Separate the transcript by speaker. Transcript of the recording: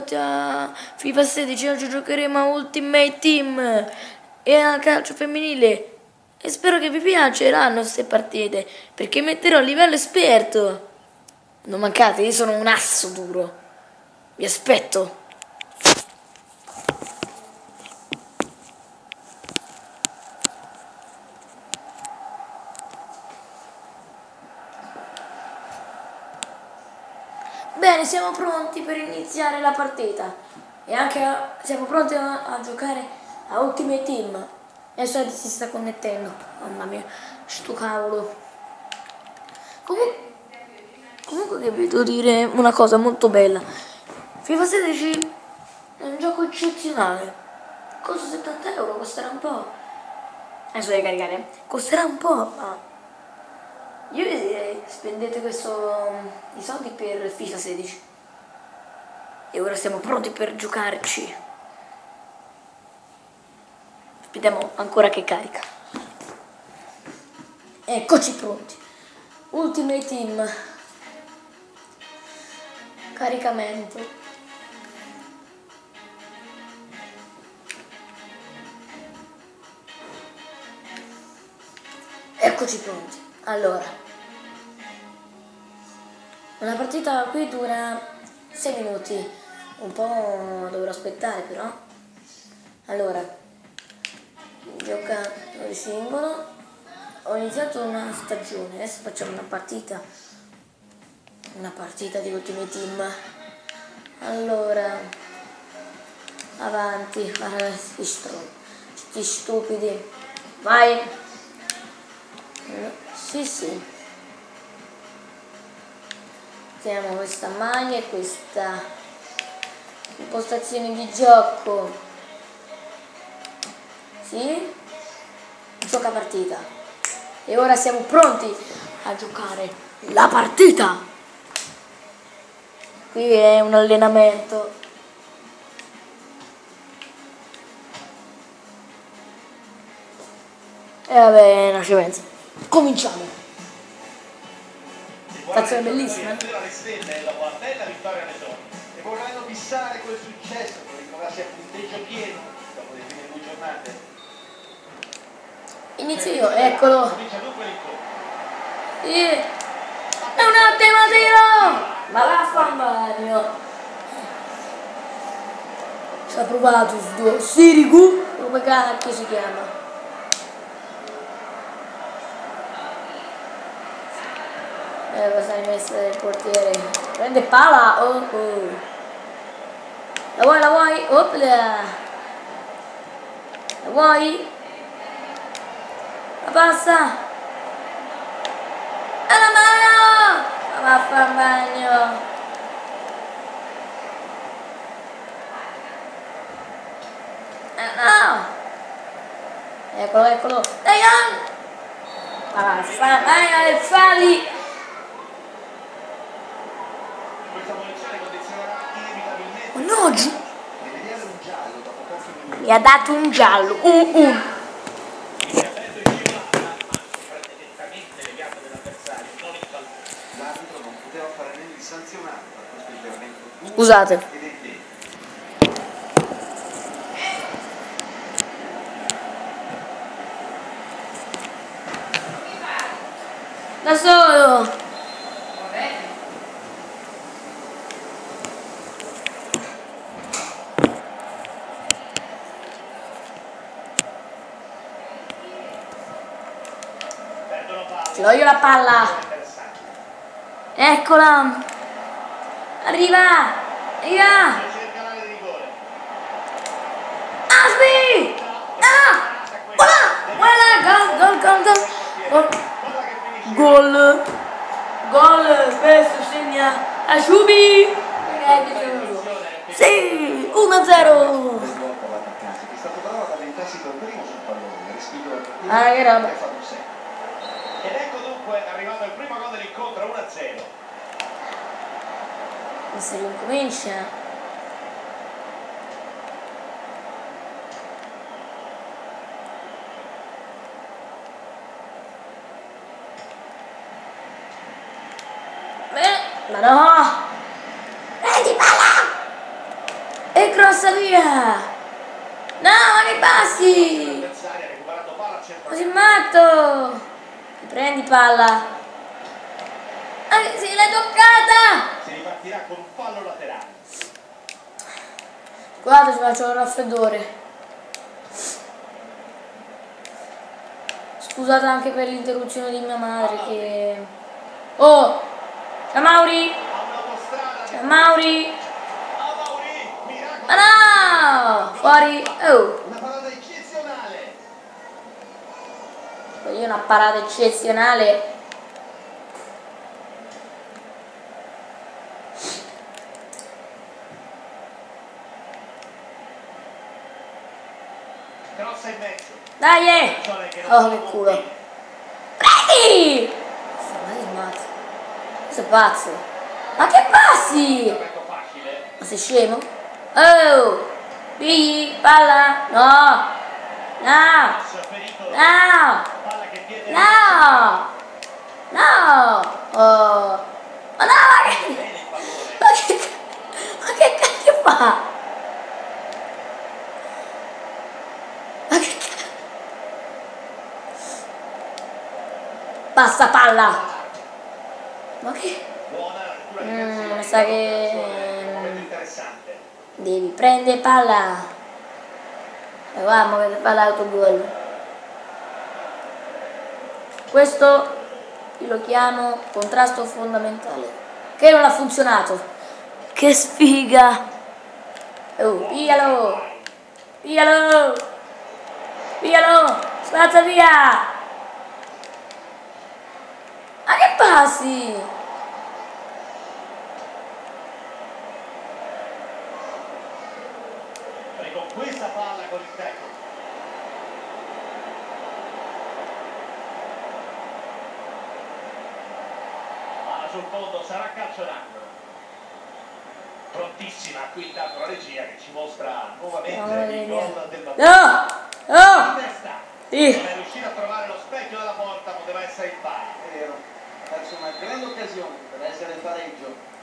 Speaker 1: benvenuti a FIFA 16. Oggi giocheremo a Ultimate Team e a calcio femminile e spero che vi piaceranno queste partite perché metterò a livello esperto. Non mancate, io sono un asso duro, vi aspetto. Bene, siamo pronti per iniziare la partita e anche siamo pronti a giocare a Ultimate Team. Adesso si sta connettendo, mamma mia, sto cavolo. Comunque vi devo dire una cosa molto bella. FIFA 16 è un gioco eccezionale, costa 70 euro, costerà un po'. Adesso devi caricare, costerà un po', ma io vi direi spendete i soldi per FIFA 16 e ora siamo pronti per giocarci. Aspettiamo ancora che carica. Eccoci pronti. Ultimate Team. Caricamento. Eccoci pronti. Allora, una partita qui dura 6 minuti. Un po' dovrò aspettare però. Allora, giocatore singolo. Ho iniziato una stagione, adesso facciamo una partita di Ultimate Team. Allora, avanti, guarda sti stupidi, vai. Sì, teniamo questa maglia e questa impostazione di gioco. Sì, gioca partita e ora siamo pronti a giocare la partita. Qui è un allenamento. E vabbè, non ci penso. Cominciamo. Stazione bellissima.
Speaker 2: Le stelle dopo la bella vittoria alle donne e vorranno fissare quel successo per ritrovarsi a punteggio pieno dopo le prime 2 giornate.
Speaker 1: Inizio io, eccolo.
Speaker 2: Comincia dunque l'incontro.
Speaker 1: È un attimo tiro! Ma vaffanbagno. Ci ha provato sto Sirigu, come cacchio si chiama? Cosa hai messo del portiere? Prende pala, oh. La vuoi? Opla! La vuoi? La passa! E la mano! Ma vaffanbagno! No! Eccolo! Dai! Ma vaffanbagno le fali! No, mi ha dato un giallo,
Speaker 2: L'arbitro non poteva fare né di sanzionato per questo intervento.
Speaker 1: Scusate. Da solo. Ce l'ho io la palla. Eccola. Arriva. Aspi. Gol. Questo segna Asciubi. Sì, 1-0. Che roba.
Speaker 2: Ed ecco dunque arrivato il primo gol dell'incontro, 1-0.
Speaker 1: Se ricomincia. Ma no! Prendi palla! E crossa via! No, ma che passi!
Speaker 2: L'avversario ha recuperato palla al centro.
Speaker 1: Ma sei matto! Prendi palla! Sì, l'hai toccata!
Speaker 2: Si ripartirà con un fallo laterale.
Speaker 1: Guarda, ci faccio il raffreddore. Scusate anche per l'interruzione di mia madre che... Oh! Ciao Mauri!
Speaker 2: Ha un'autostrada.
Speaker 1: Ciao Mauri!
Speaker 2: A Mauri, miracolo.
Speaker 1: Ah no! Fuori! Oh!
Speaker 2: Una parata eccezionale.
Speaker 1: Io una parata eccezionale.
Speaker 2: Crossa in mezzo.
Speaker 1: Dai! Oh, che culo! Prendi! Ma che matto? Questo è pazzo! Ma che passi?
Speaker 2: Intervento facile.
Speaker 1: Ma sei scemo? Oh! Pigli! Palla! No! No!
Speaker 2: Passo ferito.
Speaker 1: No!
Speaker 2: Palla che piede.
Speaker 1: No! No! Oh! Ma no!
Speaker 2: Bene il pallone.
Speaker 1: Ma che cacchio fa? Ma che cacchio? Passa palla! Ma che...
Speaker 2: Buona lettura di azione.
Speaker 1: mi sa
Speaker 2: Un momento
Speaker 1: che...
Speaker 2: interessante.
Speaker 1: Devi prendere palla. E guarda che palla autogol. Questo io lo chiamo contrasto fondamentale. Che non ha funzionato. Che sfiga. Oh, piglialo. Piglialo. Piglialo. Spazza via. Ma che passi?
Speaker 2: Riconquista palla con il tecnico. Palla sul fondo, sarà calcio d'angolo. Prontissima qui intanto la regia che ci mostra nuovamente il gol del Battista.
Speaker 1: No! No!
Speaker 2: Di testa.
Speaker 1: Sì.
Speaker 2: Non è riuscito a trovare lo specchio della porta, poteva essere il pari.
Speaker 3: È vero, perso una grande occasione per essere il pareggio.